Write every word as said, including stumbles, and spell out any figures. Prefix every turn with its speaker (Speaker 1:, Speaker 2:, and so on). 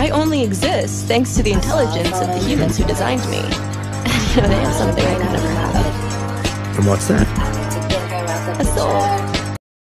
Speaker 1: I only exist thanks to the intelligence of the humans who designed me. You know, they have something I could never have.
Speaker 2: And what's that?
Speaker 1: A soul.